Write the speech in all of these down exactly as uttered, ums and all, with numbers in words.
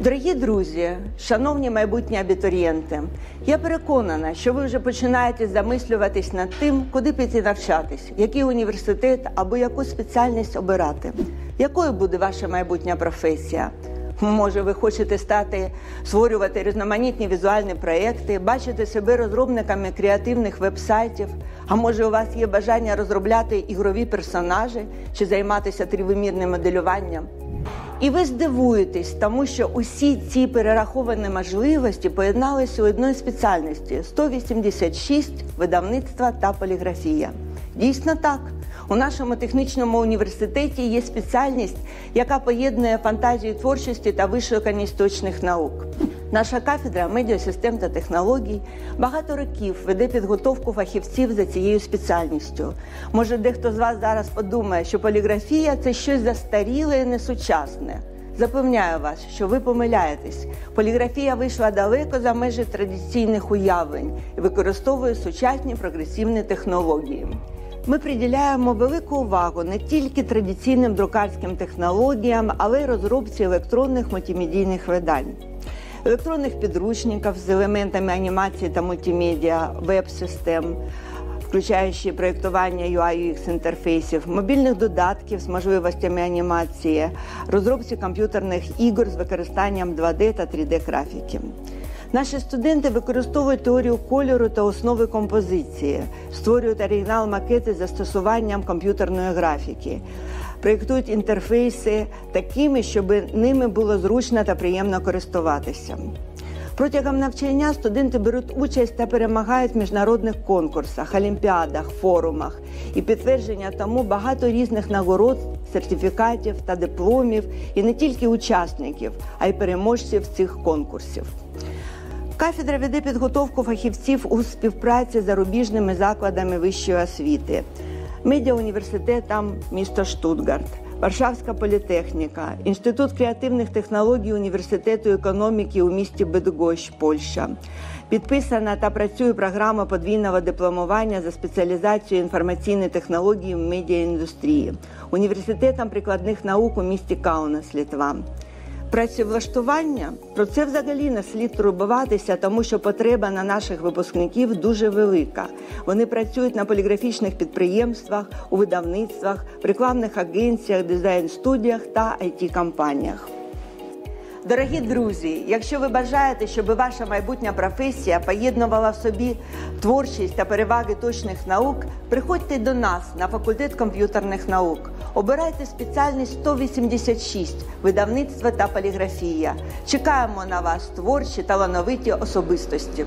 Дорогі друзі, шановні майбутні абітурієнти, я переконана, що ви вже починаєте замислюватись над тим, куди піти навчатись, який університет або яку спеціальність обирати. Якою буде ваша майбутня професія? Може, ви хочете стати, створювати різноманітні візуальні проєкти, бачити себе розробниками креативних веб-сайтів, а може у вас є бажання розробляти ігрові персонажі чи займатися тривимірним моделюванням? І ви здивуєтесь, тому що усі ці перераховані можливості поєдналися у одній спеціальності – сто вісімдесят шість видавництва та поліграфія. Дійсно так. У нашому технічному університеті є спеціальність, яка поєднує фантазію творчості та вишуканість точних наук. Наша кафедра медіасистем та технологій багато років веде підготовку фахівців за цією спеціальністю. Може, дехто з вас зараз подумає, що поліграфія – це щось застаріле і несучасне. Запевняю вас, що ви помиляєтесь. Поліграфія вийшла далеко за межі традиційних уявлень і використовує сучасні прогресивні технології. Ми приділяємо велику увагу не тільки традиційним друкарським технологіям, але й розробці електронних мультимедійних видань. Електронних підручників з елементами анімації та мультимедіа, веб-систем, включаючи проєктування ю ай ю екс інтерфейсів, мобільних додатків з можливостями анімації, розробці комп'ютерних ігор з використанням два де та три де графіки. Наші студенти використовують теорію кольору та основи композиції, створюють оригінал-макети з застосуванням комп'ютерної графіки, проєктують інтерфейси такими, щоб ними було зручно та приємно користуватися. Протягом навчання студенти беруть участь та перемагають в міжнародних конкурсах, олімпіадах, форумах. І підтвердження тому багато різних нагород, сертифікатів та дипломів, і не тільки учасників, а й переможців цих конкурсів. Кафедра веде підготовку фахівців у співпраці з зарубіжними закладами вищої освіти, медіауніверситетом міста Штутгарт, Варшавська політехніка, Інститут креативних технологій Університету економіки у місті Бидгощ, Польща. Підписана та працює програма подвійного дипломування за спеціалізацією інформаційні технології в медіаіндустрії, Університетом прикладних наук у місті Каунас, Литва. Працевлаштування – про це взагалі не слід турбуватися, тому що потреба на наших випускників дуже велика. Вони працюють на поліграфічних підприємствах, у видавництвах, рекламних агенціях, дизайн-студіях та ай ті-компаніях. Дорогі друзі, якщо ви бажаєте, щоб ваша майбутня професія поєднувала в собі творчість та переваги точних наук, приходьте до нас на факультет комп'ютерних наук. Обирайте спеціальність сто вісімдесят шість – видавництво та поліграфія. Чекаємо на вас, творчі, талановиті особистості.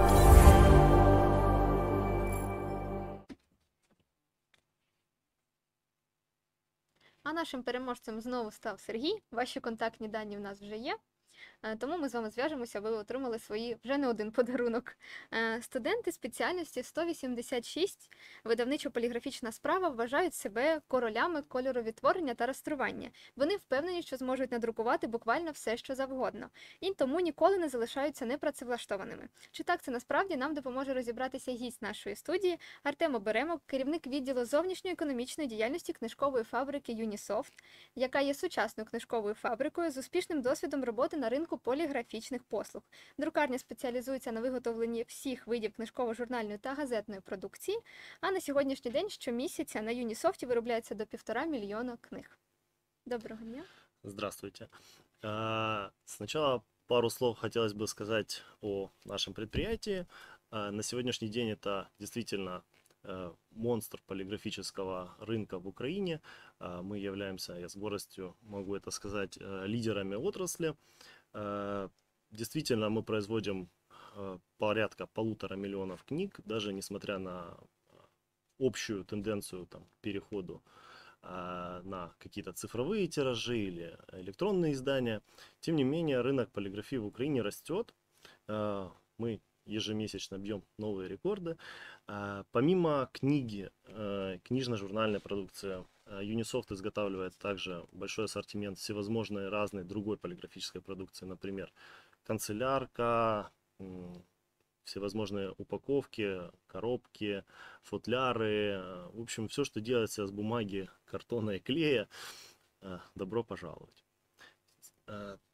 А нашим переможцем знову став Сергій. Ваші контактні дані в нас вже є. Тому ми з вами зв'яжемося, ви отримали свої вже не один подарунок. Студенти спеціальності сто вісімдесят шість видавничо-поліграфічна справа вважають себе королями кольоровідтворення та розтрування. Вони впевнені, що зможуть надрукувати буквально все, що завгодно. І тому ніколи не залишаються непрацевлаштованими. Чи так це насправді, нам допоможе розібратися гість нашої студії Артем Оберемов, керівник відділу зовнішньої економічної діяльності книжкової фабрики Юнісофт, яка є сучасною книжковою фабрикою з успішним досвідом роботи на ринку поліграфічних послуг. Друкарня спеціалізується на виготовленні всіх видів книжково-журнальної та газетної продукції, а на сьогоднішній день щомісяця на Юнісофті виробляється до півтора мільйона книг. Доброго дня. Здравствуйте. Сначала пару слов хотелось бы сказать о нашем предприятии. На сегодняшний день это действительно монстр полиграфического рынка в Украине. Мы являемся, я с гордостью могу это сказать, лидерами отрасли. Действительно, мы производим порядка полутора миллионов книг, даже несмотря на общую тенденцию там, к переходу на какие-то цифровые тиражи или электронные издания. Тем не менее, рынок полиграфии в Украине растет. Мы ежемесячно бьем новые рекорды. Помимо книги, книжно-журнальной продукции, Юнисофт изготавливает также большой ассортимент всевозможной разной другой полиграфической продукции, например, канцелярка, всевозможные упаковки, коробки, футляры, в общем, все, что делается с бумаги, картона и клея. Добро пожаловать. Так,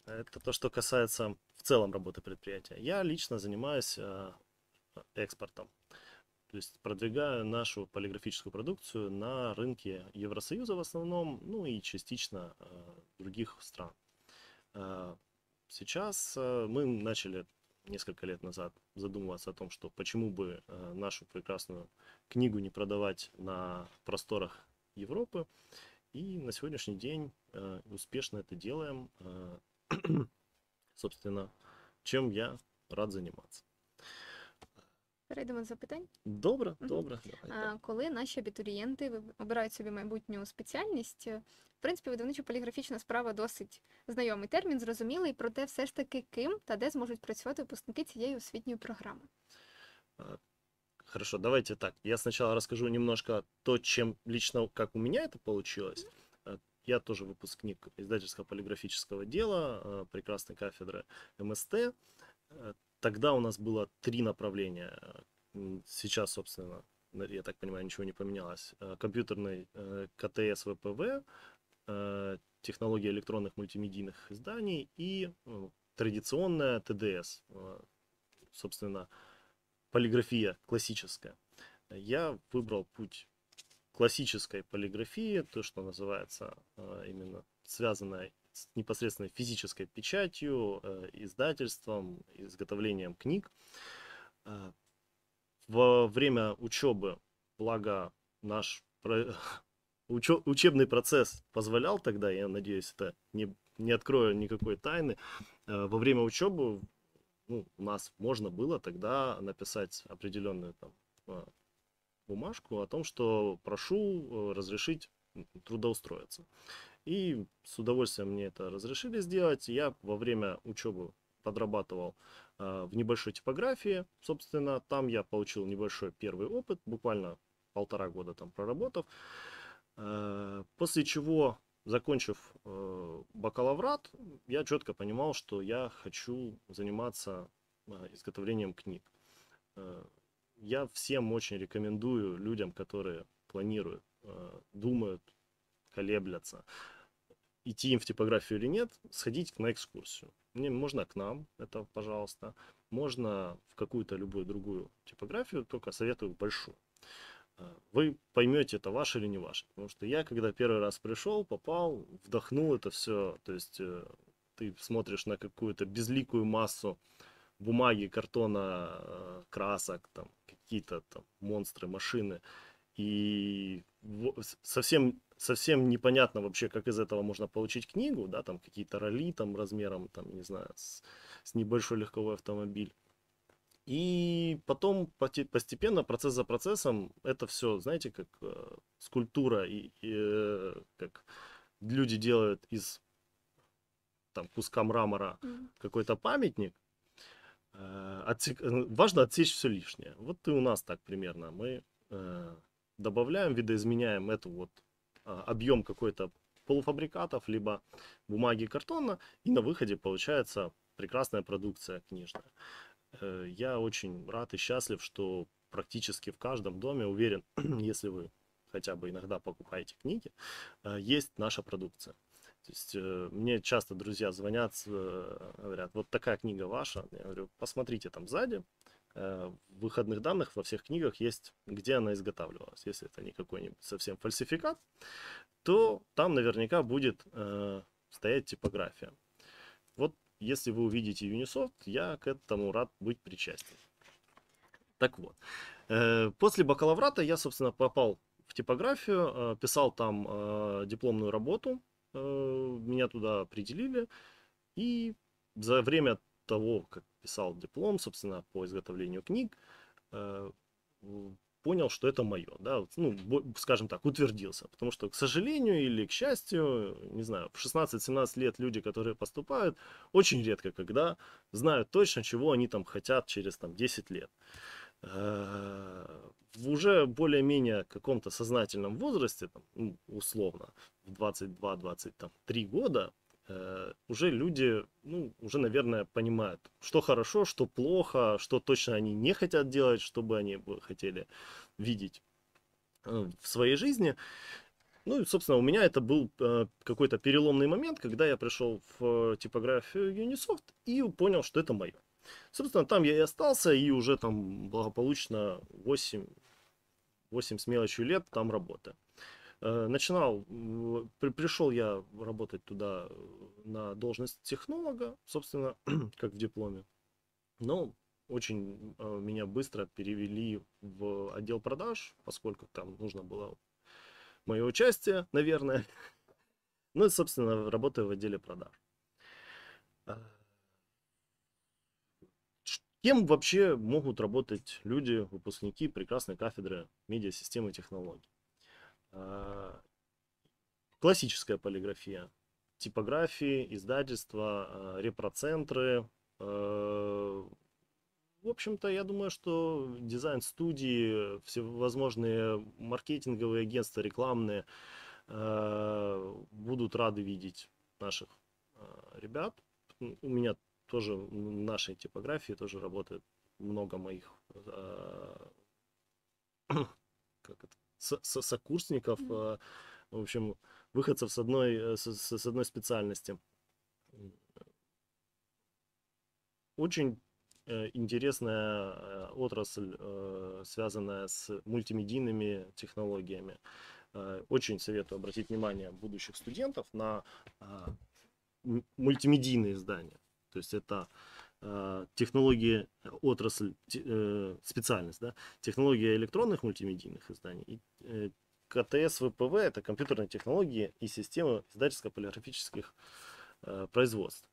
Это то, что касается в целом работы предприятия. Я лично занимаюсь э, экспортом. То есть продвигаю нашу полиграфическую продукцию на рынке Евросоюза в основном, ну и частично э, других стран. Э, сейчас э, мы начали несколько лет назад задумываться о том, что почему бы э, нашу прекрасную книгу не продавать на просторах Европы. И на сегодняшний день э, успешно это делаем. Э, собственно, чем я рад заниматься. Перейдемо до запитань. Добре, Мгм. добре. Давайте. А, Коли наші абітурієнти виб- обирають собі майбутню спеціальність, е, в принципі, видавничо-поліграфічна справа досить знайомий термін, зрозумілий, проте все ж таки ким та де зможуть працювати випускники цієї освітньої програми. Хорошо, давайте так. Я сначала расскажу немножко то, чем лично, как у меня это получилось. Э, Я тоже выпускник издательского полиграфического дела, э, прекрасной кафедры эм эс тэ. Э, Тогда у нас было три направления. М, Сейчас, собственно, на- я так понимаю, ничего не поменялось. Э, Компьютерный э, ка тэ эс вэ пэ вэ, э, технология электронных мультимедийных изданий и э, традиционная тэ дэ эс. Э, Собственно, полиграфия классическая. Я выбрал путь классической полиграфии, то, что называется э, именно связанное с непосредственно физической печатью, э, издательством, изготовлением книг. Э, Во время учебы, благо наш про- учё- учебный процесс позволял тогда, я надеюсь, это не, не открою никакой тайны, э, во время учебы ну, у нас можно было тогда написать определенную там э, бумажку о том, что прошу э, разрешить м, трудоустроиться. И с удовольствием мне это разрешили сделать. Я во время учебы подрабатывал э, в небольшой типографии. Собственно, там я получил небольшой первый опыт, буквально полтора года там проработав. Э, После чего, закончив э, бакалаврат, я четко понимал, что я хочу заниматься э, изготовлением книг. Э, Я всем очень рекомендую людям, которые планируют, э, думают, колеблятся, идти им в типографию или нет, сходить на экскурсию. Мне можно к нам, это пожалуйста, можно в какую-то любую другую типографию, только советую большую. Э, Вы поймете, это ваше или не ваше. Потому что я, когда первый раз пришел, попал, вдохнул это все. То есть э, ты смотришь на какую-то безликую массу бумаги, картона, э, красок, там какие-то там монстры, машины. И во- с- совсем, совсем непонятно вообще, как из этого можно получить книгу, да, там какие-то роли там размером, там, не знаю, с, с небольшой легковой автомобиль. И потом поте- постепенно, процесс за процессом, это все, знаете, как э, скульптура, и, и, э, как люди делают из там, куска мрамора Мгм. какой-то памятник. Э, отсек- э, важно отсечь все лишнее. Вот и у нас так примерно. Мы э, добавляем, видоизменяем эту вот а, объем какой-то полуфабрикатов, либо бумаги, картона, и на выходе получается прекрасная продукция книжная. Э, Я очень рад и счастлив, что практически в каждом доме, уверен, если вы хотя бы иногда покупаете книги, э, есть наша продукция. То есть э, мне часто друзья звонят, э, говорят, вот такая книга ваша. Я говорю, посмотрите там сзади. Э, В выходных данных во всех книгах есть, где она изготавливалась. Если это не какой-нибудь совсем фальсификат, то там наверняка будет э, стоять типография. Вот если вы увидите Unisoft, я к этому рад быть причастен. Так вот, э, после бакалаврата я, собственно, попал в типографию, э, писал там э, дипломную работу, э, меня туда определили, и за время того, как писал диплом, собственно, по изготовлению книг, э, в- понял, что это мое, да, вот, ну, бо- скажем так, утвердился, потому что, к сожалению или к счастью, не знаю, в шестнадцать-семнадцать лет люди, которые поступают, очень редко когда знают точно, чего они там хотят через там десять лет. Э, В уже более-менее каком-то сознательном возрасте, там, ну, условно, в двадцать два двадцать три года, э, уже люди, ну, уже, наверное, понимают, что хорошо, что плохо, что точно они не хотят делать, что бы они бы хотели видеть э, в своей жизни. Ну и, собственно, у меня это был э, какой-то переломный момент, когда я пришел в э, типографию Unisoft и понял, что это мое. Собственно, там я и остался, и уже там благополучно восемь, восемь с мелочью лет там работаю. Э, начинал, э, при, пришел я работать туда на должность технолога, собственно, как в дипломе. Но очень э, меня быстро перевели в отдел продаж, поскольку там нужно было мое участие, наверное. Ну и, собственно, работаю в отделе продаж. А, ш- Кем вообще могут работать люди, выпускники прекрасной кафедры медиасистемы и технологий? А, Классическая полиграфия. Типографии, издательства, а, репроцентры. а, В общем-то, я думаю, что дизайн-студии, всевозможные маркетинговые агентства, рекламные, э, будут рады видеть наших э, ребят. У меня тоже в нашей типографии тоже работает много моих э, как это, со- со- сокурсников, э, в общем, выходцев с одной, э, с, с- с одной специальности. Очень э, интересная э, отрасль, э, связанная с мультимедийными технологиями. Э, Очень советую обратить внимание будущих студентов на а, м- мультимедийные издания. То есть это э, технологии, э, отрасль, те- э, специальность, да, технология электронных мультимедийных изданий. И, э, КТС ВПВ — это компьютерные технологии и системы издательско-полиграфических э, производств.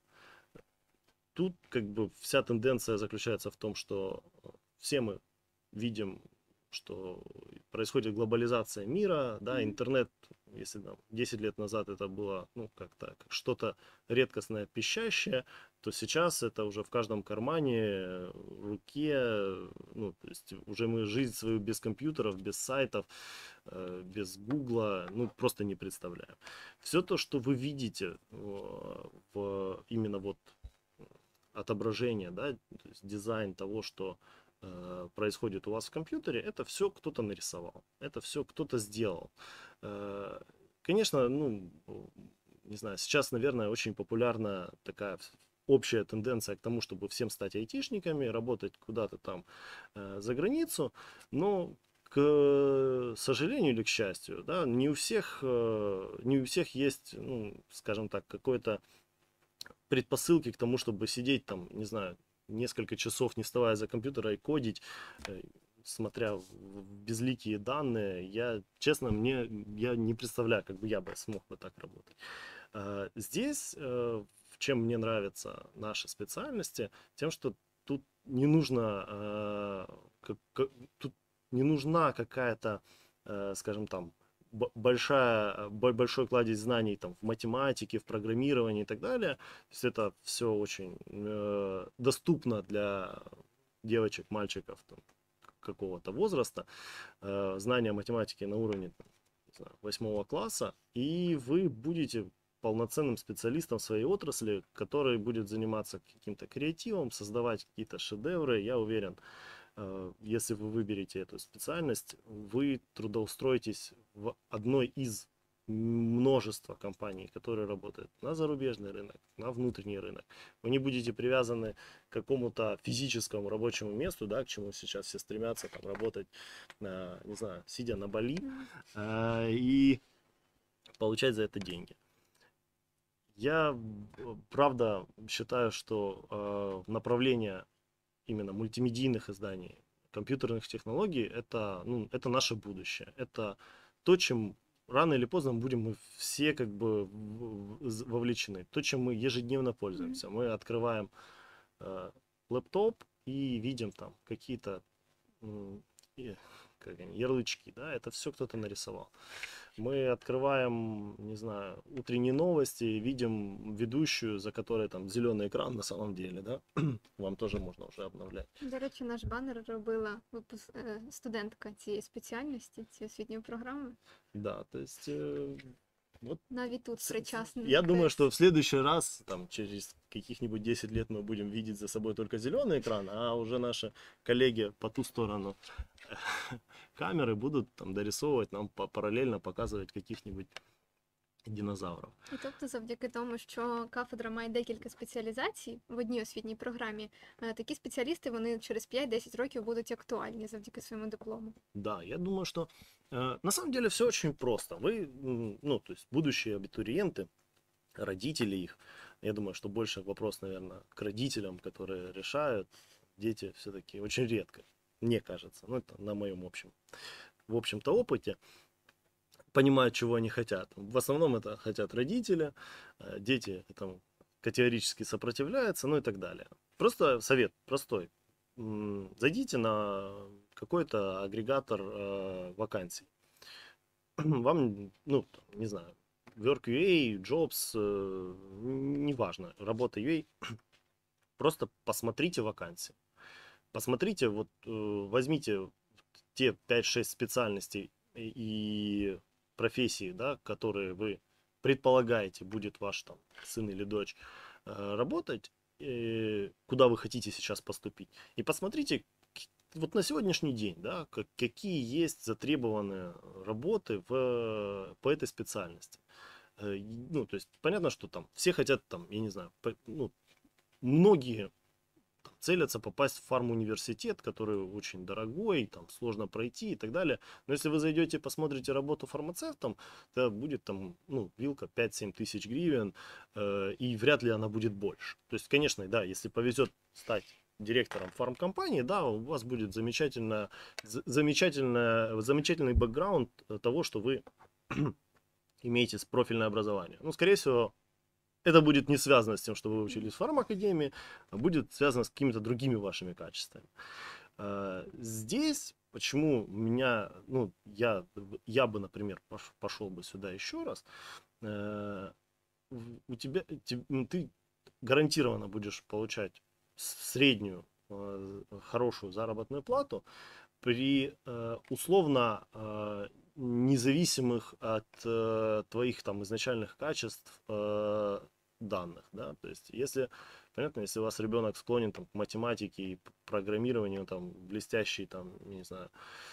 Тут как бы вся тенденция заключается в том, что все мы видим, что происходит глобализация мира, да, интернет, если там десять лет назад это было, ну, как-то как что-то редкостное, пищащее, то сейчас это уже в каждом кармане, в руке, ну, то есть уже мы жизнь свою без компьютеров, без сайтов, э, без гугла, ну, просто не представляем. Все то, что вы видите э, в именно вот отображение, да, то есть дизайн того, что э, происходит у вас в компьютере, это все кто-то нарисовал, это все кто-то сделал. Э, конечно, ну, не знаю, сейчас, наверное, очень популярна такая общая тенденция к тому, чтобы всем стать айтишниками, работать куда-то там э, за границу, но к сожалению или к счастью, да, не у всех, э, не у всех есть, ну, скажем так, какой-то предпосылки к тому, чтобы сидеть там, не знаю, несколько часов не вставая за компьютера и кодить, э, смотря в безликие данные, я, честно, мне, я не представляю, как бы я бы смог бы так работать. А, Здесь, э, в чем мне нравятся наши специальности, тем, что тут не нужно, э, как- как- тут не нужна какая-то, э, скажем там, б- большая, бо- большой кладезь знаний там, в математике, в программировании и так далее. То есть это все очень э, доступно для девочек, мальчиков там, какого-то возраста. Э, знания математики на уровне там, не знаю, восьмого класса, и вы будете полноценным специалистом в своей отрасли, который будет заниматься каким-то креативом, создавать какие-то шедевры. Я уверен, э, если вы выберете эту специальность, вы трудоустроитесь в одной из множества компаний, которые работают на зарубежный рынок, на внутренний рынок. Вы не будете привязаны к какому-то физическому рабочему месту, да, к чему сейчас все стремятся там, работать, э, не знаю, сидя на Бали, э, и получать за это деньги. Я, э, правда, считаю, что э, направление именно мультимедийных изданий, компьютерных технологий, это, ну, это наше будущее. Это то, чем рано или поздно будем мы все как бы в- в- вовлечены. То, чем мы ежедневно пользуемся. Мы открываем э, лэптоп и видим там какие-то м, и- как они, ярлычки, да, это все кто-то нарисовал. Мы открываем, не знаю, утренние новости і видим ведущую, за которой там зеленый экран на самом деле, да? Вам тоже можна вже обновляти. До речі, наш банер робила випуск... е, студентка цієї спеціальності, цієї освітньої програми. Да, то есть э, вот Навіть тут с- причасний. я думаю, тест. что в следующий раз, там, через каких-нибудь десять лет мы будем видеть за собой только зеленый экран, а уже наши коллеги по ту сторону камеры будут там дорисовывать нам па- параллельно, показывать каких-нибудь динозавров. І тобто, завдяки тому, що кафедра має декілька спеціалізацій в одній освітній програмі, е, такі спеціалісти вони через п'ять-десять років будуть актуальні завдяки своєму диплому. Да, я думаю, что э, на самом деле все очень просто. Вы, м, ну, то есть будущие абитуриенты, родители их, я думаю, что больше вопрос, наверное, к родителям, которые решают. Дети все-таки очень редко, мне кажется, ну, это на моем общем, в общем-то, опыте, понимают, чего они хотят. В основном это хотят родители, э, дети этому категорически сопротивляются, ну и так далее. Просто совет простой. М, Зайдите на какой-то агрегатор э, вакансий. Вам, ну, там, не знаю, Work.ua, Jobs, э, неважно, Работа.ua, просто посмотрите вакансии. Посмотрите, вот э, возьмите те пять-шесть специальностей и, и профессий, да, которые вы предполагаете, будет ваш там сын или дочь э, работать, э, куда вы хотите сейчас поступить. И посмотрите, к- вот на сегодняшний день, да, как- какие есть затребованные работы в, по этой специальности. Э, и, Ну, то есть понятно, что там все хотят там, я не знаю, по- ну, многие там целятся попасть в фармуниверситет, который очень дорогой, там сложно пройти и так далее. Но если вы зайдете и посмотрите работу фармацевтом, то будет там, ну, вилка пять-семь тысяч гривен, э, и вряд ли она будет больше. То есть, конечно, да, если повезет стать директором фармкомпании, да, у вас будет замечательно, з- замечательно, замечательный бэкграунд того, что вы имеете профильное образование. Ну, скорее всего, это будет не связано с тем, что вы учились в фармакадемии, а будет связано с какими-то другими вашими качествами. А, Здесь, почему меня, ну, я, я бы, например, пош- пошел бы сюда еще раз, э, в- у тебя, те- м, ты гарантированно будешь получать с- среднюю э, хорошую заработную плату при э, условно э, независимых от э, твоих там изначальных качеств э, данных, да, то есть если, понятно, если у вас ребенок склонен там, к математике и п- программированию, там, блестящий, там, не знаю,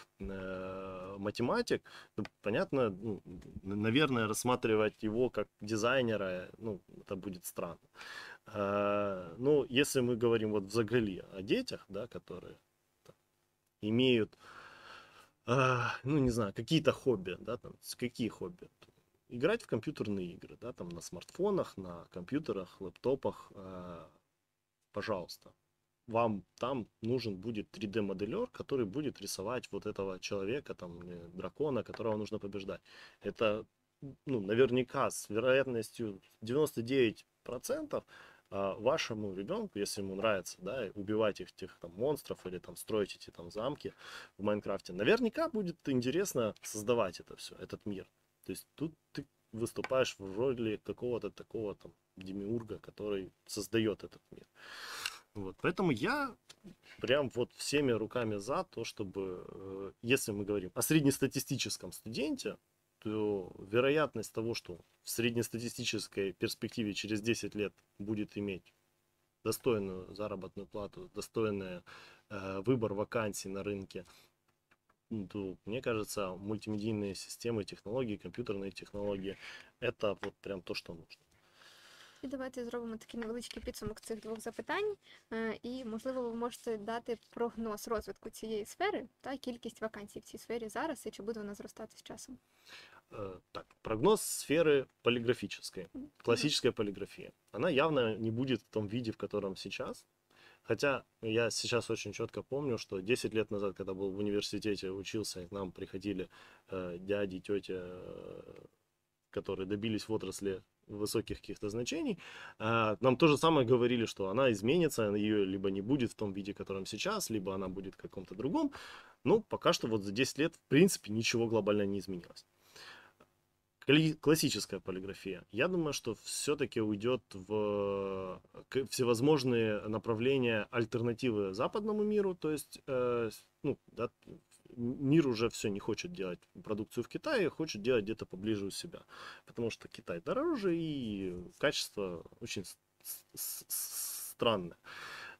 э, математик, то, понятно, ну, н- наверное, рассматривать его как дизайнера, ну, это будет странно. Э, Ну, если мы говорим вот в заголе о детях, да, которые там имеют, а, ну, не знаю, какие-то хобби, да, там, с- какие хобби? Играть в компьютерные игры, да, там, на смартфонах, на компьютерах, лэптопах, а, пожалуйста. Вам там нужен будет три дэ-моделер, который будет рисовать вот этого человека, там, э, дракона, которого нужно побеждать. Это, ну, наверняка с вероятностью девяносто девять процентов а, вашему ребенку, если ему нравится, да, убивать их, тех там монстров или там строить эти там замки в Майнкрафте, наверняка будет интересно создавать это все, этот мир. То есть тут ты выступаешь в роли какого-то такого там демиурга, который создает этот мир. Вот, поэтому я прям вот всеми руками за то, чтобы, э, если мы говорим о среднестатистическом студенте, то вероятность того, что в среднестатистической перспективе через десять лет будет иметь достойную заработную плату, достойный э, выбор вакансий на рынке, ну, то, мне кажется, мультимедийные системы, технологии, компьютерные технологии, это вот прям то, что нужно. І давайте зробимо такий невеличкий підсумок цих двох запитань. Е, І, можливо, ви можете дати прогноз розвитку цієї сфери та кількість вакансій в цій сфері зараз, і чи буде вона зростати з часом. Э, Так, прогноз сферы полиграфической, классическая полиграфия. Она явно не будет в том виде, в котором сейчас. Хотя я сейчас очень четко помню, что десять лет назад, когда был в университете, учился, и к нам приходили э, дяди, тети, э, которые добились в отрасли высоких каких-то значений, э, нам то же самое говорили, что она изменится, ее либо не будет в том виде, в котором сейчас, либо она будет в каком-то другом. Ну, пока что вот за десять лет, в принципе, ничего глобально не изменилось. Кли- Классическая полиграфия. Я думаю, что все-таки уйдет в к- всевозможные направления альтернативы западному миру. То есть, э, с- ну, да, мир уже все не хочет делать продукцию в Китае, хочет делать где-то поближе у себя. Потому что Китай дороже и качество очень с- с- с- странное.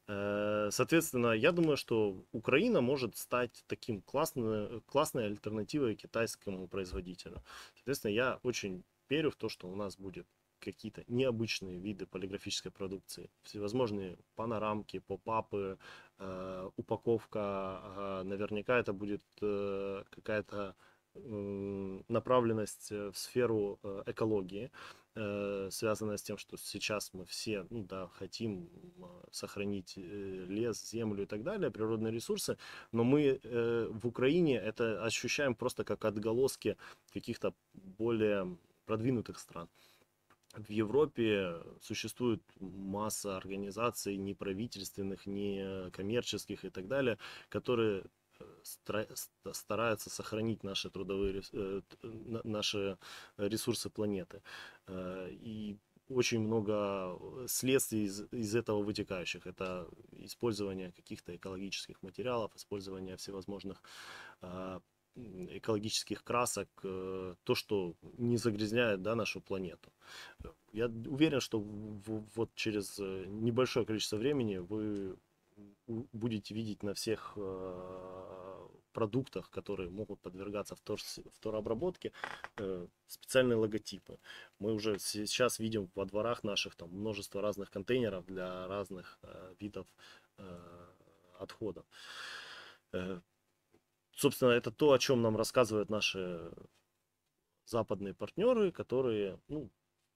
Э, Соответственно, я думаю, что Украина может стать таким классной, классной альтернативой китайскому производителю. Соответственно, я очень верю в то, что у нас будет какие-то необычные виды полиграфической продукции, всевозможные панорамки, поп-апы, э, упаковка, э, наверняка это будет э, какая-то м, направленность э, в сферу э, экологии, э, связанная с тем, что сейчас мы все, ну да, хотим м, сохранить э, лес, землю и так далее, природные ресурсы, но мы э, в Украине это ощущаем просто как отголоски каких-то более продвинутых стран. В Европе существует масса организаций неправительственных, некоммерческих и так далее, которые э, стра- ст- стараются сохранить наши трудовые рес- э, т- на- наши ресурсы планеты. Э, И очень много следствий из, из этого вытекающих. Это использование каких-то экологических материалов, использование всевозможных а, м, экологических красок, э, то, что не загрязняет, да, нашу планету. Я уверен, что в- вот через э, небольшое количество времени вы у- будете видеть на всех э, продуктах, которые могут подвергаться втор, второобработке, э, специальные логотипы. Мы уже сейчас видим во дворах наших там множество разных контейнеров для разных э, видов э, отходов. Э, Собственно, это то, о чем нам рассказывают наши западные партнеры, которые, ну,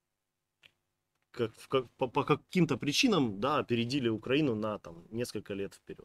как, в- как- по, по каким-то причинам, да, опередили Украину на там несколько лет вперед.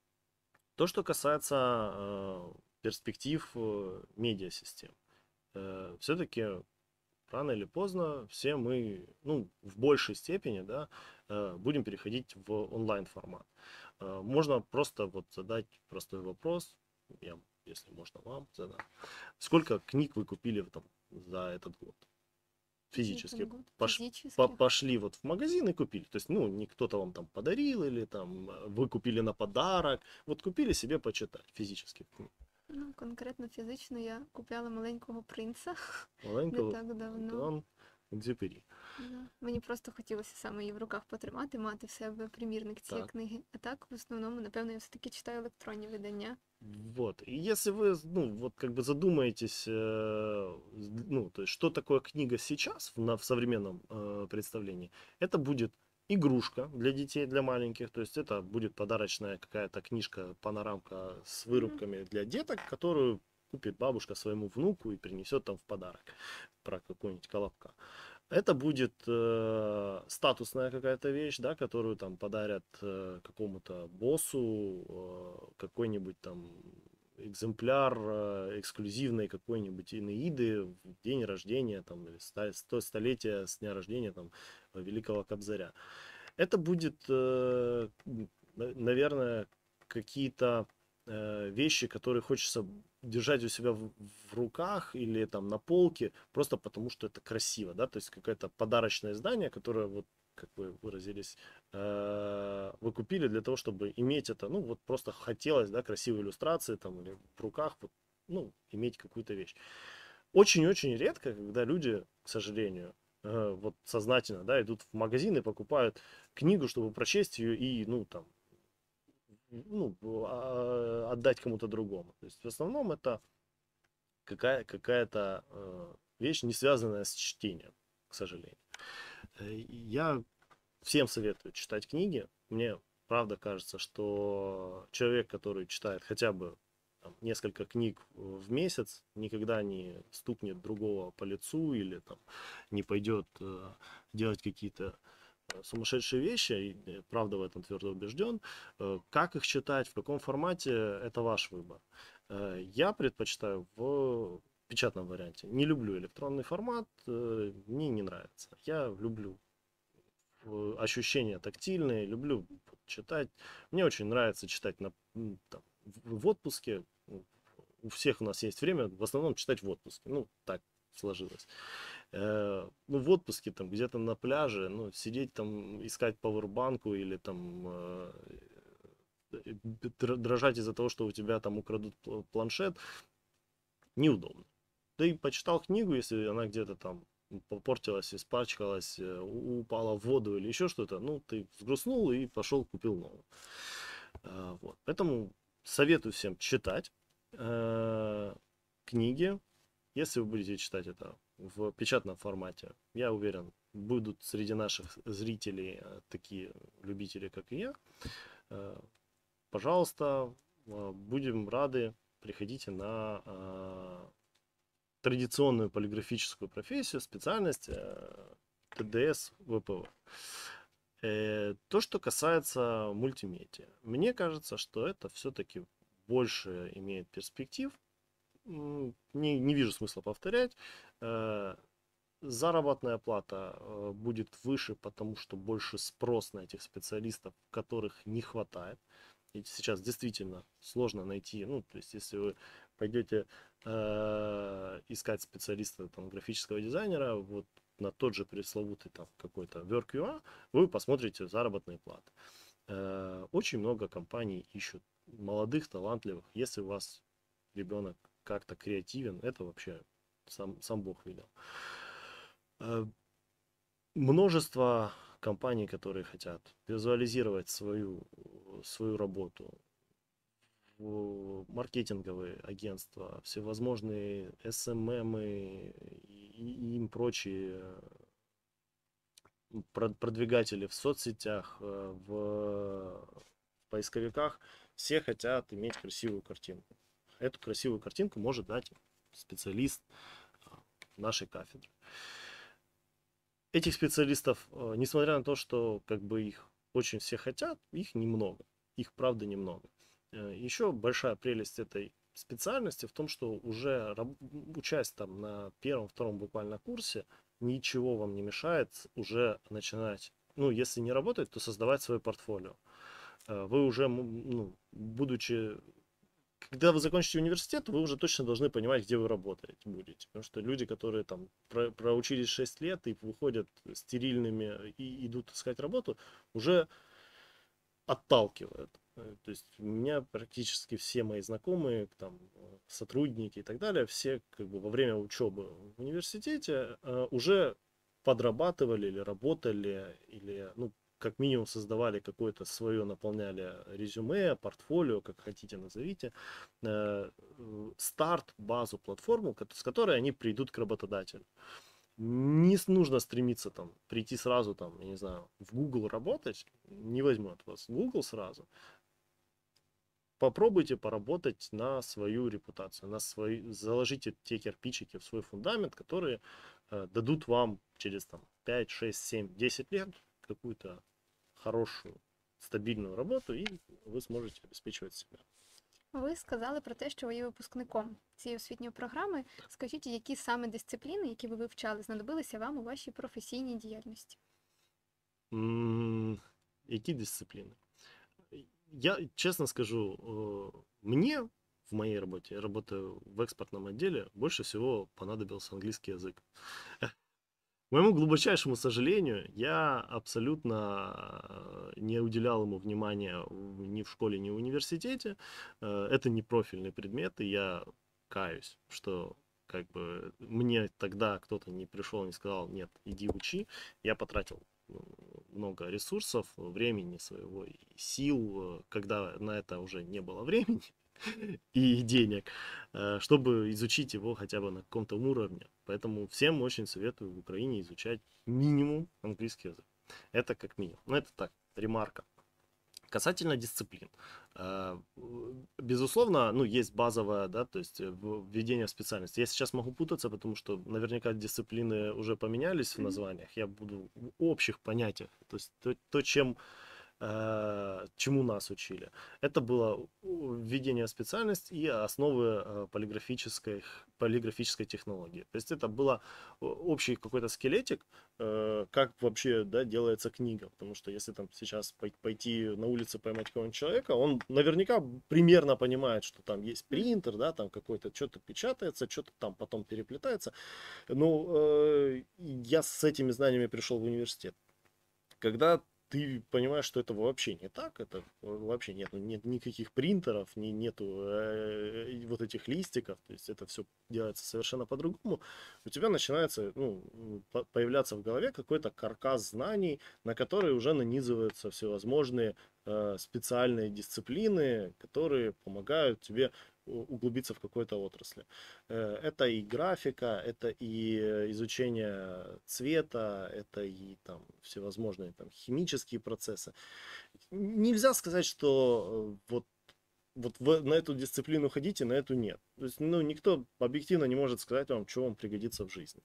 То, что касается э, перспектив э, медиасистем, э, все-таки рано или поздно все мы, ну, в большей степени, да, э, будем переходить в онлайн формат. Э, можно просто вот задать простой вопрос, я, если можно вам задам. Сколько книг вы купили там, за этот год? За Физически этот год пош- по- физически. пошли вот в магазин и купили. То есть, ну, не кто-то вам там подарил или там э, вы купили на подарок. Вот купили себе почитать физически книгу. Ну, конкретно фізично я купляла маленького принца не Маленького так давно. Антуан Екзюпері. Да. Мені просто хотілося саме її в руках потримати, мати в себе примірник цієї Так. книги. А так, в основному, напевно, я все-таки читаю електронні видання. Вот. И если вы, ну, вот как бы задумаетесь, э, ну, то есть, что такое книга сейчас в, на, в современном э, представлении, это будет игрушка для детей, для маленьких, то есть это будет подарочная какая-то книжка, панорамка с вырубками для деток, которую купит бабушка своему внуку и принесет там в подарок про какой-нибудь Колобка. Это будет э, статусная какая-то вещь, да, которую там подарят э, какому-то боссу, э, какой-нибудь там экземпляр э, эксклюзивной какой-нибудь Энеиды в день рождения там, или ста- сто столетия с дня рождения там, Великого Кобзаря. Это будет, э, на- наверное, какие-то э, вещи, которые хочется держать у себя в, в руках или там на полке, просто потому что это красиво, да, то есть какое-то подарочное издание, которое вот, как вы выразились, э, вы купили для того, чтобы иметь это, ну вот просто хотелось, да, красивые иллюстрации там или в руках, вот, ну, иметь какую-то вещь. Очень-очень редко, когда люди, к сожалению, э, вот сознательно, да, идут в магазин и покупают книгу, чтобы прочесть ее и, ну, там, ну, а, отдать кому-то другому. То есть в основном это какая, какая-то э, вещь, не связанная с чтением, к сожалению. Э, Я всем советую читать книги. Мне правда кажется, что человек, который читает хотя бы там, несколько книг в месяц, никогда не стукнет другого по лицу или там, не пойдет э, делать какие-то э, сумасшедшие вещи, и э, правда в этом твердо убежден. Э, Как их читать, в каком формате, это ваш выбор. Э, Я предпочитаю в печатном варианте. Не люблю электронный формат, э, мне не нравится. Я люблю э, ощущения тактильные, люблю читать. Мне очень нравится читать на, м, там, в в отпуске. У всех у нас есть время, в основном читать в отпуске. Ну, так сложилось. Э, Ну, в отпуске, там, где-то на пляже, ну, сидеть там, искать пауэрбанку или там э, др- дрожать из-за того, что у тебя там украдут пл- планшет, неудобно. Да и почитал книгу, если она где-то там попортилась, испачкалась, э, у- упала в воду или еще что-то, ну, ты взгрустнул и пошел купил новую. А, Вот. Поэтому советую всем читать э, книги. Если вы будете читать это в печатном формате, я уверен, будут среди наших зрителей э, такие любители, как и я. Э, Пожалуйста, э, будем рады. Приходите на э, традиционную полиграфическую профессию, специальность э, ТДС ВПВ. Э, То, что касается мультимедиа, мне кажется, что это все-таки больше имеет перспектив. М, Не, не вижу смысла повторять. Э, Заработная плата э, будет выше, потому что больше спрос на этих специалистов, которых не хватает. И сейчас действительно сложно найти, ну, то есть если вы пойдете э, искать специалиста, там, графического дизайнера, вот на тот же пресловутый там какой-то Work.ua, вы посмотрите заработные платы. Э, очень много компаний ищут молодых, талантливых. Если у вас ребенок как-то креативен, это вообще сам, сам Бог велел. Э, Множество компаний, которые хотят визуализировать свою, свою работу, в маркетинговые агентства, всевозможные эс эм эм и, и им прочие про- продвигатели в соцсетях, э, в поисковиках, все хотят иметь красивую картинку. Эту красивую картинку может дать специалист э, нашей кафедры. Этих специалистов, э, несмотря на то, что как бы их очень все хотят, их немного. Их правда немного. Э, Еще большая прелесть этой специальности в том, что уже раб- учась там на первом, втором буквально курсе, ничего вам не мешает уже начинать, ну, если не работать, то создавать свое портфолио. Э, Вы уже, м, ну, будучи когда вы закончите университет, вы уже точно должны понимать, где вы работаете будете. Потому что люди, которые там про- проучились шесть лет и выходят стерильными и идут искать работу, уже отталкивают. Э, То есть у меня практически все мои знакомые, там, э, сотрудники и так далее, все как бы во время учебы в университете э, уже подрабатывали или работали, или, ну, как минимум создавали какое-то свое, наполняли резюме, портфолио, как хотите назовите, э, э, старт, базу, платформу, ко- с которой они придут к работодателю. Не с- нужно стремиться там прийти сразу там, я не знаю, в Google работать, не возьмет вас Google сразу. Попробуйте поработать на свою репутацию, на свои, заложите те кирпичики в свой фундамент, которые э, дадут вам через там пять, шесть, семь, десять лет какую-то хорошую, стабильную работу, и вы сможете обеспечивать себя. Ви сказали про те, що ви є випускником цієї освітньої програми. Скажіть, які саме дисципліни, які ви вивчали, знадобилися вам у вашій професійній діяльності? М, Які дисциплины? Я честно скажу, э, мне в моей работе, я работаю в экспортном отделе, больше всего понадобился английский язык. К моему глубочайшему сожалению, я абсолютно э, не уделял ему внимания в- ни в школе, ни в университете. Э, Это не профильный предмет, и я каюсь, что как бы мне тогда кто-то не пришел и не сказал, нет, иди учи. Я потратил ну, много ресурсов, времени своего и сил, э, когда на это уже не было времени и денег, э, чтобы изучить его хотя бы на каком-то уровне. Поэтому всем очень советую в Украине изучать минимум английский язык. Это как минимум. Ну, это так, ремарка. Касательно дисциплин. Э, Безусловно, ну, есть базовая, да, то есть э, в- введение в специальность. Я сейчас могу путаться, потому что наверняка дисциплины уже поменялись в названиях. Я буду в общих понятиях. То есть то, то чем э, чему нас учили. Это было у- введение в специальность и основы э, полиграфической, полиграфической технологии. То есть это было о- общий какой-то скелетик, э, как вообще, да, делается книга. Потому что если там сейчас пой- пойти на улице поймать какого-нибудь человека, он наверняка примерно понимает, что там есть принтер, да, там какой-то что-то печатается, что-то там потом переплетается. Ну, э, я с этими знаниями пришел в университет. Когда ты понимаешь, что это вообще не так, это вообще нет, нет никаких принтеров, не, нету э, вот этих листиков, то есть это все делается совершенно по-другому, у тебя начинается, ну, появляться в голове какой-то каркас знаний, на который уже нанизываются всевозможные э, специальные дисциплины, которые помогают тебе углубиться в какой-то отрасли. Это и графика, это и изучение цвета, это и там всевозможные там химические процессы. Нельзя сказать, что вот вот в, на эту дисциплину ходите, на эту нет. То есть, ну, никто объективно не может сказать вам, что вам пригодится в жизни.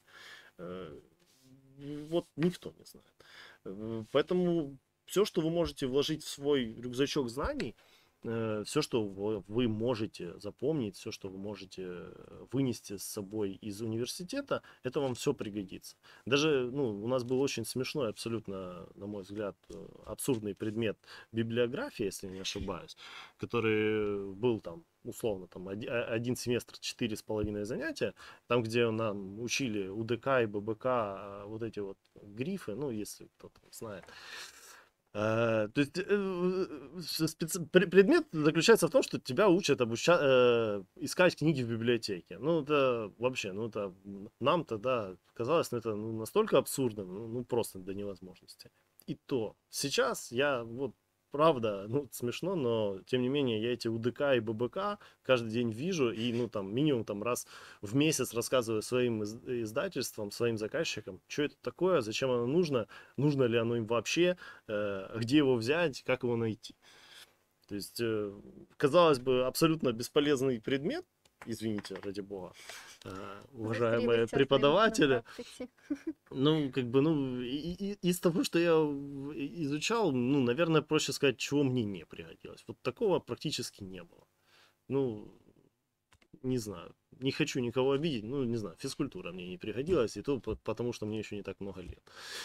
Вот никто не знает. Поэтому все, что вы можете вложить в свой рюкзачок знаний, все, что вы можете запомнить, все, что вы можете вынести с собой из университета, это вам все пригодится. Даже, ну, у нас был очень смешной, абсолютно, на мой взгляд, абсурдный предмет библиография, если не ошибаюсь, который был там, условно, там один семестр, четыре с половиной занятия, там, где нам учили УДК и ББК, вот эти вот грифы, ну, если кто-то знает. Uh, то есть uh, специ... предмет заключается в том, что тебя учат обуча... uh, искать книги в библиотеке. Ну, это вообще, ну, это нам тогда казалось, ну, это ну, настолько абсурдно, ну, ну, просто до невозможности. И то сейчас я вот правда, ну, смешно, но тем не менее я эти УДК и ББК каждый день вижу и, ну, там, минимум там раз в месяц рассказываю своим издательствам, своим заказчикам, что это такое, зачем оно нужно, нужно ли оно им вообще, э, где его взять, как его найти. То есть, э, казалось бы, абсолютно бесполезный предмет, извините, ради бога, э, уважаемые преподаватели. Ну, как бы, ну, и, и, из того, что я изучал, ну, наверное, проще сказать, чего мне не пригодилось. Вот такого практически не было. Ну, не знаю, не хочу никого обидеть, ну, не знаю, физкультура мне не пригодилась, и то потому, що мені ще не так много лет.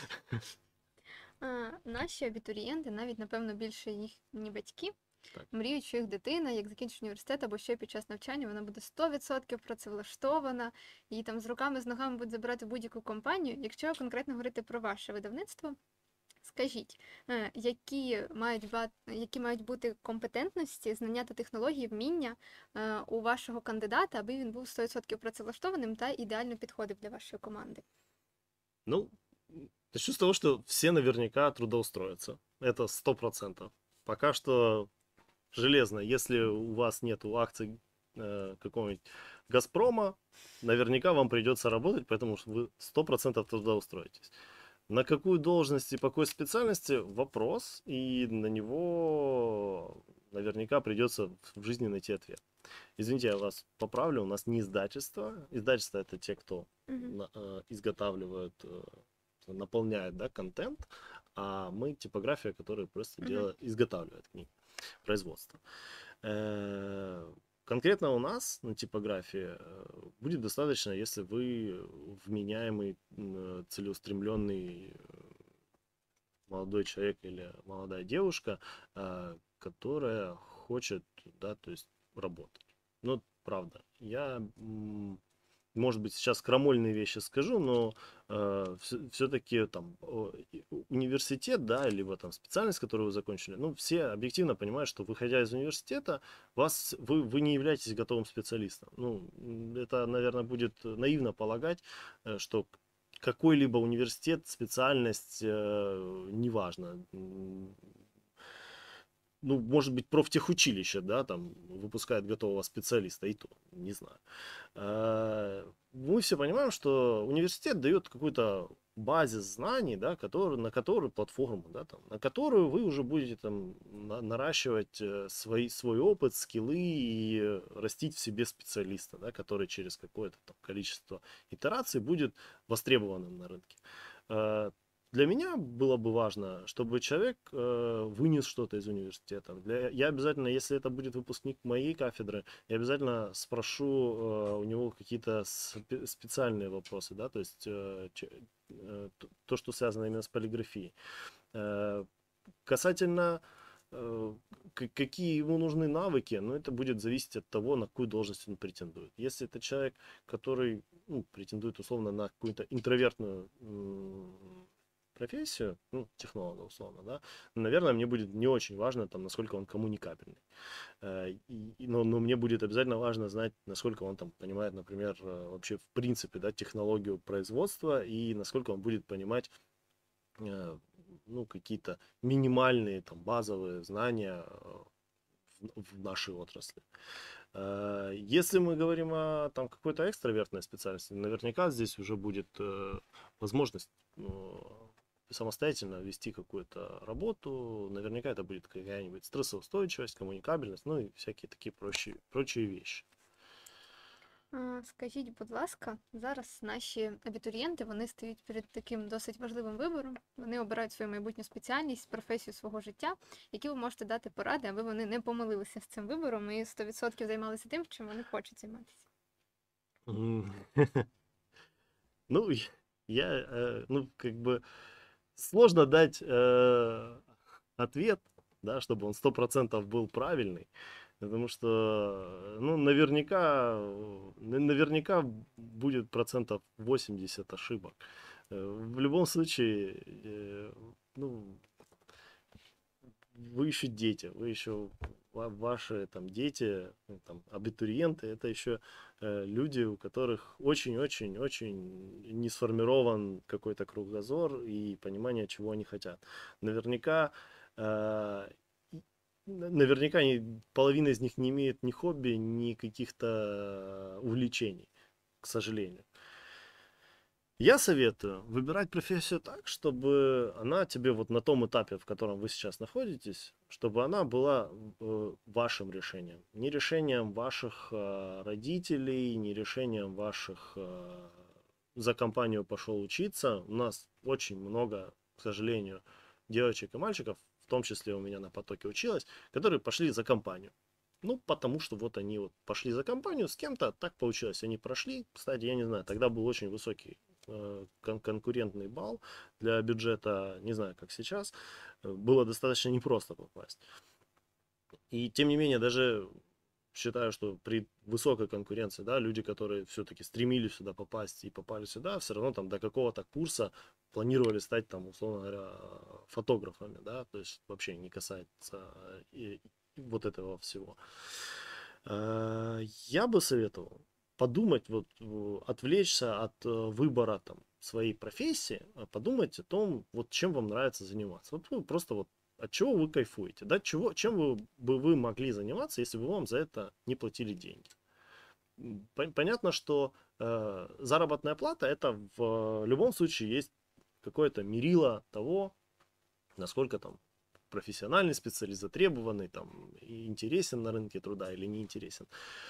А, наші абітурієнти, навіть, напевно, більше їхні батьки, так. Мріють, що їх дитина, як закінчить університет або ще під час навчання, вона буде сто відсотків працевлаштована і там з руками, з ногами буде забирати в будь-яку компанію. Якщо конкретно говорити про ваше видавництво, скажіть, які мають, які мають бути компетентності, знання та технології, вміння у вашого кандидата, аби він був сто відсотків працевлаштованим та ідеально підходив для вашої команди? Ну, начну с того, что все наверняка трудоустроятся. Это сто процентов. Пока что железно. Если у вас нет акций э, какого-нибудь Газпрома, наверняка вам придется работать, потому что вы сто процентов трудоустроитесь. На какую должность и по какой специальности – вопрос, и на него наверняка придется в жизни найти ответ. Извините, я вас поправлю, у нас не издательство. Издательство – это те, кто Mm-hmm. э, изготавливает, э, наполняет, да, контент, а мы типография, которая просто Mm-hmm. делает, изготавливает книги, производство. Э, конкретно у нас на типографии будет достаточно, если вы вменяемый, целеустремленный молодой человек или молодая девушка, которая хочет, да, то есть работать. Ну, правда, я, может быть, сейчас крамольные вещи скажу, но э, все-таки там университет, да, либо там специальность, которую вы закончили, ну, все объективно понимают, что выходя из университета, вас, вы, вы не являетесь готовым специалистом. Ну, это, наверное, будет наивно полагать, что какой-либо университет, специальность, э, неважно, ну, может быть, профтехучилище, да, там, выпускает готового специалиста, и то, не знаю. Мы все понимаем, что университет дает какой-то базис знаний, да, который, на которую платформу, да, там, на которую вы уже будете там наращивать свой, свой опыт, скиллы и растить в себе специалиста, да, который через какое-то там количество итераций будет востребованным на рынке. Для меня было бы важно, чтобы человек э, вынес что-то из университета. Для, я обязательно, если это будет выпускник моей кафедры, я обязательно спрошу э, у него какие-то спе- специальные вопросы, да, то есть э, ч, э, то, что связано именно с полиграфией. Э, касательно э, к- какие ему нужны навыки, ну, это будет зависеть от того, на какую должность он претендует. Если это человек, который, ну, претендует условно на какую-то интровертную м- профессию, ну, технолога условно, да, наверное, мне будет не очень важно, там, насколько он коммуникабельный. Э, и- и- но, но мне будет обязательно важно знать, насколько он там понимает, например, э, вообще в принципе, да, технологию производства и насколько он будет понимать э, ну, какие-то минимальные там базовые знания э, в, в нашей отрасли. Э, Если мы говорим о там какой-то экстравертной специальности, наверняка здесь уже будет э, возможность ну, самостоятельно вести какую-то работу. Наверняка это будет какая-нибудь стрессоустойчивость, коммуникабельность, ну и всякие такие прочие, прочие вещи. А, Скажіть, будь ласка, зараз наші абітурієнти вони стають перед таким досить важливим вибором. Вони обирають свою майбутню спеціальність, професію свого життя, які ви можете дати поради, аби вони не помилилися з цим вибором і сто відсотків займалися тим, чим вони хочуть займатися. М. Ну, я, э, ну, как бы сложно дать э, ответ, да, чтобы он сто процентов был правильный, потому что, ну, наверняка, э, на- наверняка будет процентов восемьдесят ошибок. Э, В любом случае, э, ну, вы еще дети, вы еще ва- ваши там дети, ну, там, абитуриенты, это еще э, люди, у которых очень-очень-очень не сформирован какой-то кругозор и понимание, чего они хотят. Наверняка, э, и- на- наверняка они- половина из них не имеет ни хобби, ни каких-то увлечений, к сожалению. Я советую выбирать профессию так, чтобы она тебе вот на том этапе, в котором вы сейчас находитесь, чтобы она была э, вашим решением. Не решением ваших э, родителей, не решением ваших э, за компанию пошел учиться. У нас очень много, к сожалению, девочек и мальчиков, в том числе у меня на потоке училась, которые пошли за компанию. Ну, потому что вот они вот пошли за компанию с кем-то, так получилось, они прошли. Кстати, я не знаю, тогда был очень высокий э, кон- конкурентный балл для бюджета, не знаю, как сейчас, э, было достаточно непросто попасть. И тем не менее, даже считаю, что при высокой конкуренции, да, люди, которые все-таки стремились сюда попасть и попали сюда, все равно там до какого-то курса планировали стать там, условно говоря, фотографами, да, то есть вообще не касается и, и вот этого всего. Э, Я бы советовал подумать, вот э, отвлечься от э, выбора там своей профессии, а подумать о том, вот чем вам нравится заниматься. Вот вы просто вот от чего вы кайфуете, да, чего, чем вы, бы вы могли заниматься, если бы вам за это не платили деньги. М, пон- Понятно, что э, заработная плата это в любом случае есть какое-то мерило того, насколько там профессиональный специалист, затребованный, там, и интересен на рынке труда или не интересен.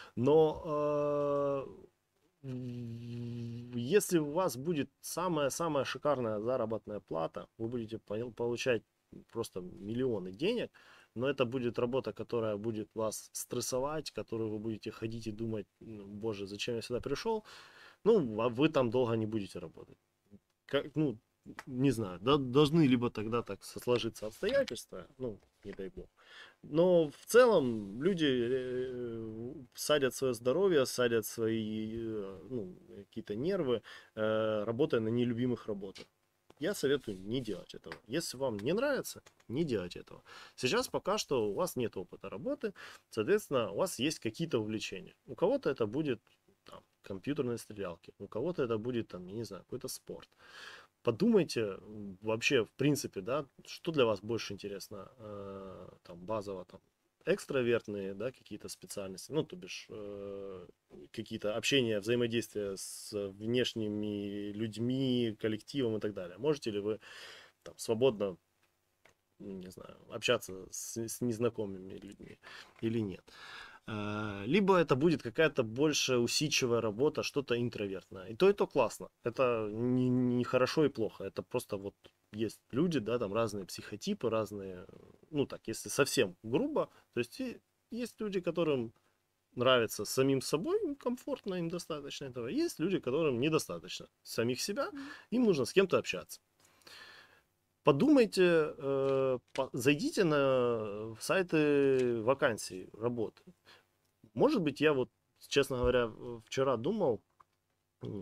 Но э, в- если у вас будет самая-самая шикарная заработная плата, вы будете по- получать просто миллионы денег, но это будет работа, которая будет вас стрессовать, которую вы будете ходить и думать, «Ну, боже, зачем я сюда пришел, ну, а вы там долго не будете работать. Как, ну, не знаю, да- должны либо тогда так со- сложиться обстоятельства, ну, не дай бог. Но в целом люди э, садят свое здоровье, садят свои э, ну, какие-то нервы, э, работая на нелюбимых работах. Я советую не делать этого. Если вам не нравится, не делайте этого. Сейчас пока что у вас нет опыта работы, соответственно, у вас есть какие-то увлечения. У кого-то это будет там, компьютерные стрелялки, у кого-то это будет, там, я не знаю, какой-то спорт. Подумайте м, вообще, в принципе, да, что для вас больше интересно, э, там, базово, там, экстравертные, да, какие-то специальности, ну, то бишь, э, какие-то общения, взаимодействия с внешними людьми, коллективом и так далее. Можете ли вы там свободно, ну, не знаю, общаться с, с незнакомыми людьми или нет? Э, Либо это будет какая-то больше усидчивая работа, что-то интровертное. И то, и то классно. Это не, не хорошо и плохо. Это просто вот есть люди, да, там разные психотипы, разные, ну так, если совсем грубо, то есть и есть люди, которым нравится самим собой, им комфортно, им достаточно этого. Есть люди, которым недостаточно самих себя, им нужно с кем-то общаться. Подумайте, э, по- зайдите на сайты вакансий работы. Может быть, я вот, честно говоря, вчера думал, м,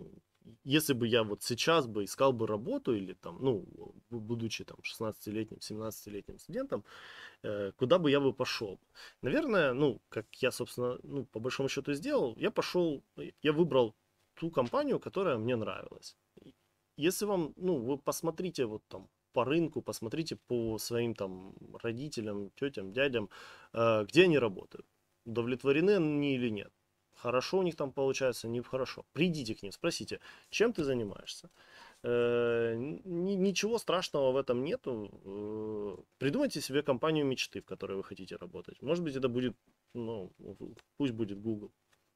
если бы я вот сейчас бы искал бы работу или там, ну, будучи там шестнадцатилетним, семнадцатилетним студентом, э, куда бы я бы пошел? Наверное, ну, как я, собственно, ну, по большому счету сделал, я пошел, я выбрал ту компанию, которая мне нравилась. Если вам, ну, вы посмотрите вот там по рынку, посмотрите по своим там родителям, тетям, дядям, э, где они работают, удовлетворены они или нет. Хорошо у них там получается, не хорошо. Придите к ним, спросите, чем ты занимаешься. Э, ни- ничего страшного в этом нету. Э, придумайте себе компанию мечты, в которой вы хотите работать. Может быть, это будет, ну, пусть будет Google.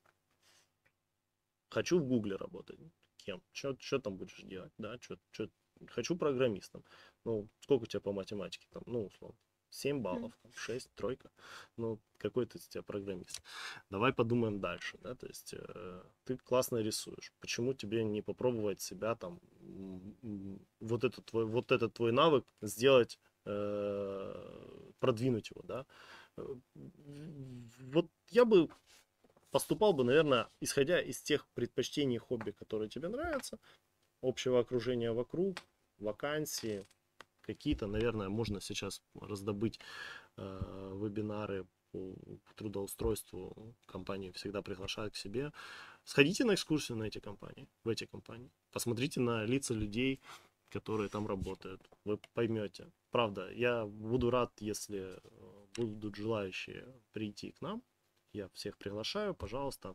Хочу в Гугле работать. Кем? Что там будешь делать? Да, чё, чё, хочу программистом. Ну, сколько у тебя по математике там? Ну, условно, семь баллов, там, шесть, тройка. Ну, какой ты из тебя программист? Давай подумаем дальше, да, то есть э, ты классно рисуешь. Почему тебе не попробовать себя там, м, вот этот твой, вот этот твой навык сделать, э, продвинуть его, да? Э, Вот я бы поступал бы, наверное, исходя из тех предпочтений и хобби, которые тебе нравятся, общего окружения вокруг, вакансии, какие-то, наверное, можно сейчас раздобыть э, вебинары по трудоустройству. Компании всегда приглашают к себе. Сходите на экскурсию на эти компании, в эти компании. Посмотрите на лица людей, которые там работают. Вы поймете. Правда, я буду рад, если э, будут желающие прийти к нам. Я всех приглашаю, пожалуйста.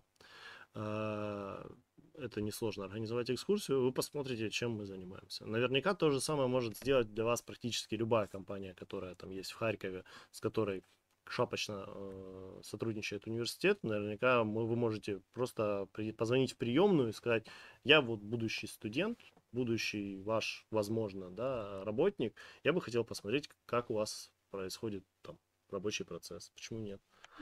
Э, Это несложно организовать экскурсию. Вы посмотрите, чем мы занимаемся. Наверняка то же самое может сделать для вас практически любая компания, которая там есть в Харькове, с которой шапочно э, сотрудничает университет. Наверняка мы, вы можете просто при, позвонить в приемную и сказать: я вот будущий студент, будущий ваш, возможно, да, работник. Я бы хотел посмотреть, как у вас происходит там рабочий процесс. Почему нет?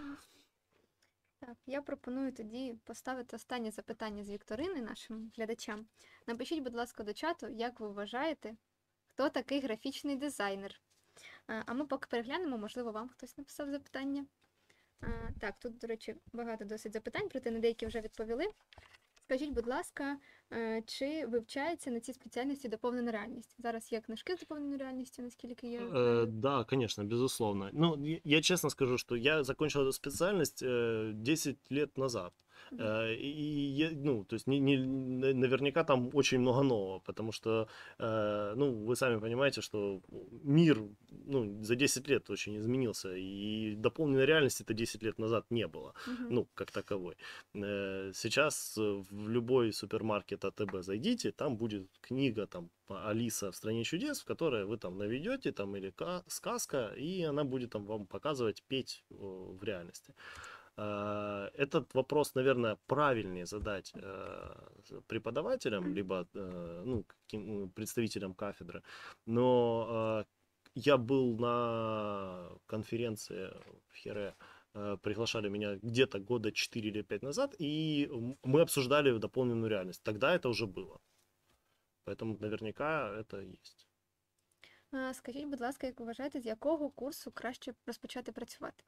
Так, я пропоную тоді поставити останнє запитання з вікторини нашим глядачам. Напишіть, будь ласка, до чату, як ви вважаєте, хто такий графічний дизайнер. Е, А ми поки переглянемо, можливо, вам хтось написав запитання. Е, Так, тут, до речі, багато досить запитань, проте на деякі вже відповіли. Скажіть, будь ласка, е, чи вивчається на цій спеціальності доповнена реальність? Зараз є книжки з доповненою реальністю, наскільки я Э, знаю. Да, конечно, безусловно. Ну, я я честно скажу, что я закончил эту специальность э, десять лет назад. Мгм. Э, И, я, ну, то есть не, не- на- наверняка там очень много нового, потому что, э, ну, вы сами понимаете, что мир, ну, за десять лет очень изменился, и дополненной реальности это десять лет назад не было, Мгм. ну, как таковой. Э, Сейчас э, в любой супермаркет АТБ зайдите, там будет книга, там, Алиса в стране чудес, в которой вы там наведете, там, или ка- сказка, и она будет там вам показывать, петь о, в реальности. А, Этот вопрос, наверное, правильнее задать э, преподавателям, либо э, ну, каким, ну, представителям кафедры. Но э, я был на конференции в Хере, э, приглашали меня где-то года четыре или пять назад, и м- мы обсуждали дополненную реальность. Тогда это уже было. Поэтому наверняка это есть. Е, Скажіть, будь ласка, як ви вважаєте, з якого курсу краще розпочати працювати?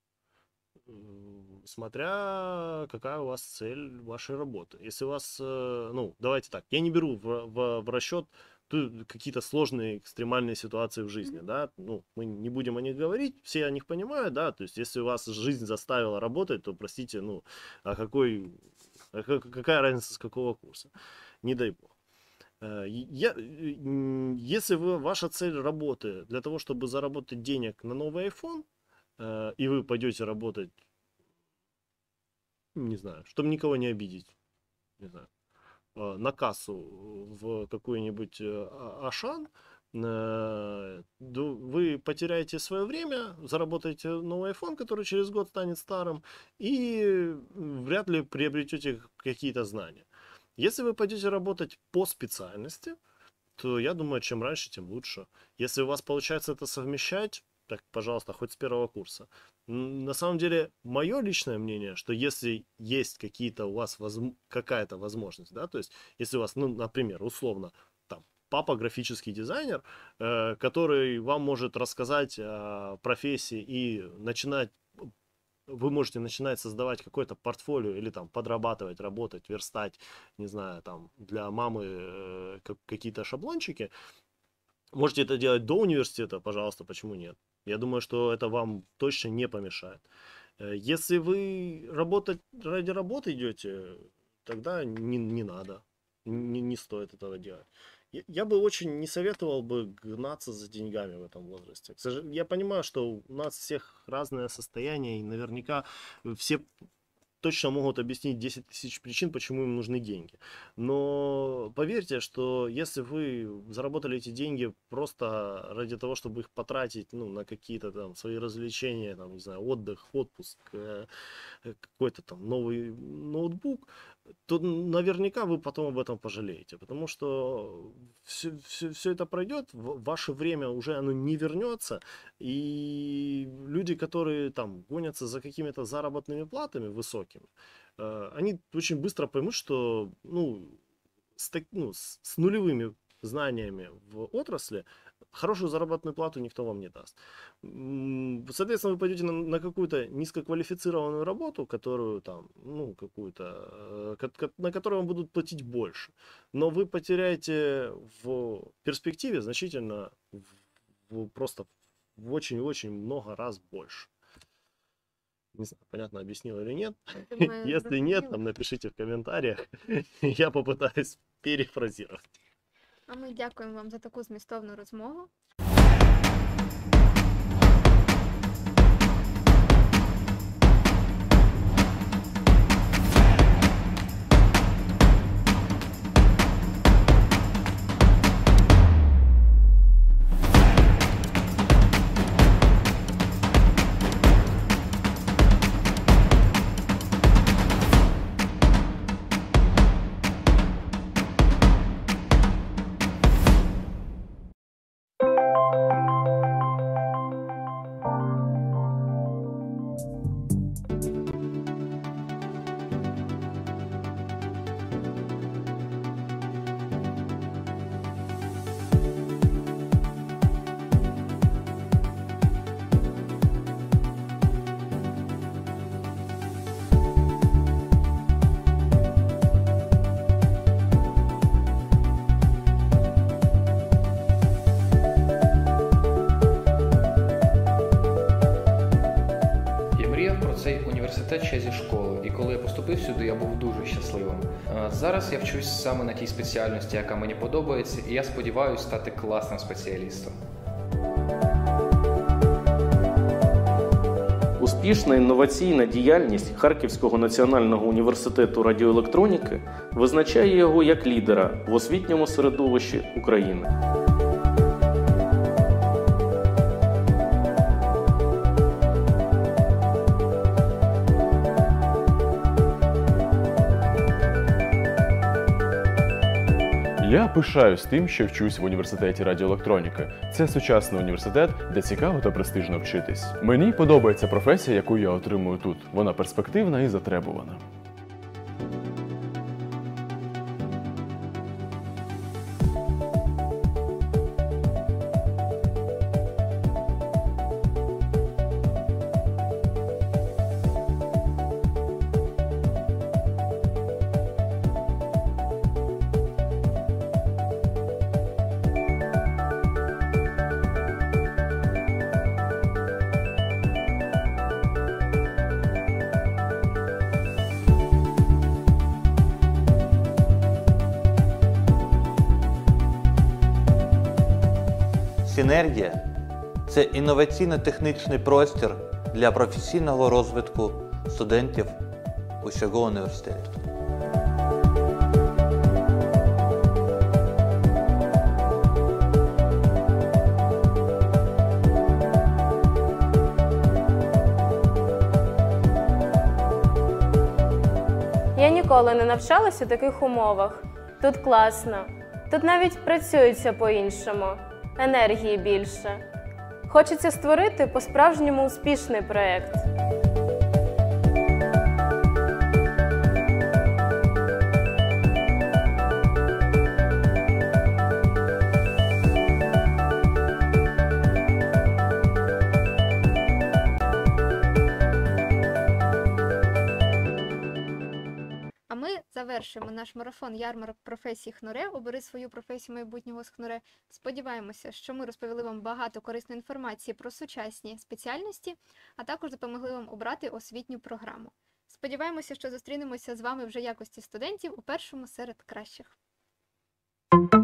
М, Смотря какая у вас цель вашей работы. Если у вас, э, ну, давайте так, я не беру в, в- в расчет ту- какие-то сложные экстремальные ситуации в жизни, Мгм. да, ну, мы не будем о них говорить, все о них понимают, да, то есть если у вас жизнь заставила работать, то, простите, ну, а какой, а ка- какая разница с какого курса? Не дай бог. Э, Я, э, м, если вы, ваша цель работы для того, чтобы заработать денег на новый iPhone, э, и вы пойдете работать, не знаю, чтобы никого не обидеть, не знаю, э, на кассу в какой-нибудь э, А- Ашан, э, ду- вы потеряете свое время, заработаете новый iPhone, который через год станет старым, и вряд ли приобретете какие-то знания. Если вы пойдете работать по специальности, то я думаю, чем раньше, тем лучше. Если у вас получается это совмещать, так, пожалуйста, хоть с первого курса. М, На самом деле, мое личное мнение, что если есть какие-то у вас возм- какая-то возможность, да, то есть, если у вас, ну, например, условно, там, папа графический дизайнер, э, который вам может рассказать о профессии и начинать вы можете начинать создавать какое-то портфолио или там подрабатывать, работать, верстать, не знаю, там для мамы э, как- какие-то шаблончики. Можете это делать до университета, пожалуйста, почему нет? Я думаю, что это вам точно не помешает. Э, Если вы работать ради работы идете, тогда не, не надо, не, не стоит этого делать. Я, я бы очень не советовал бы гнаться за деньгами в этом возрасте. К сожалению, я понимаю, что у нас всех разное состояние, и наверняка все точно могут объяснить десять тысяч причин, почему им нужны деньги. Но поверьте, что если вы заработали эти деньги просто ради того, чтобы их потратить, ну, на какие-то там свои развлечения, там, не знаю, отдых, отпуск, э, э, какой-то там новый ноутбук, то наверняка вы потом об этом пожалеете, потому что все, все, все это пройдет, в- ваше время уже оно не вернется, и люди, которые там гонятся за какими-то заработными платами высокими, э, они очень быстро поймут, что, ну, с, так- ну, с, с нулевыми знаниями в отрасли хорошую заработную плату никто вам не даст. М, Соответственно, вы пойдете на, на какую-то низкоквалифицированную работу, которую там, ну, какую-то, э, ко- ко- на которую вам будут платить больше. Но вы потеряете в перспективе значительно, в- в- просто в очень-очень много раз больше. Не знаю, понятно объяснил или нет. Думаю, Если нет, зрозуміло. там напишите в комментариях. Я попытаюсь перефразировать. А ми дякуємо вам за таку змістовну розмову. Я мріяв про цей університет ще зі школи, і коли я поступив сюди, я був дуже щасливим. Е, Зараз я вчусь саме на тій спеціальності, яка мені подобається, і я сподіваюся стати класним спеціалістом. Успішна інноваційна діяльність Харківського національного університету радіоелектроніки визначає його як лідера в освітньому середовищі України. Я пишаюсь тим, що вчусь в університеті радіоелектроніки. Це сучасний університет, де цікаво та престижно вчитись. Мені подобається професія, яку я отримую тут. Вона перспективна і затребувана. Синергія – це інноваційно-технічний простір для професійного розвитку студентів усього університету. Я ніколи не навчалась у таких умовах. Тут класно. Тут навіть працюється по-іншому. Енергії більше. Хочеться створити по-справжньому успішний проєкт. завершуємо наш марафон ярмарок професій ХНУРЕ. Обери свою професію майбутнього з ХНУРЕ. Сподіваємося, що ми розповіли вам багато корисної інформації про сучасні спеціальності, а також допомогли вам обрати освітню програму. Сподіваємося, що зустрінемося з вами вже в якості студентів у першому серед кращих.